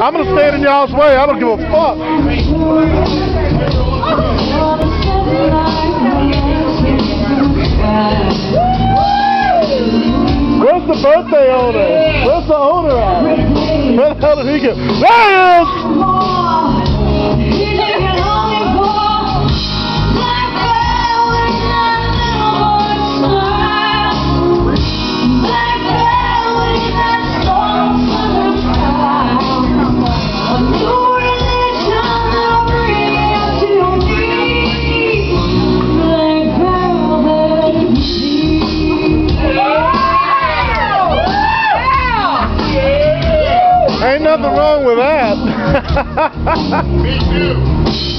I'm gonna stand in y'all's way. I don't give a fuck. Where's the birthday owner? Where's the owner at? Where the hell did he go? There he is! Ain't nothing wrong with that. Me too.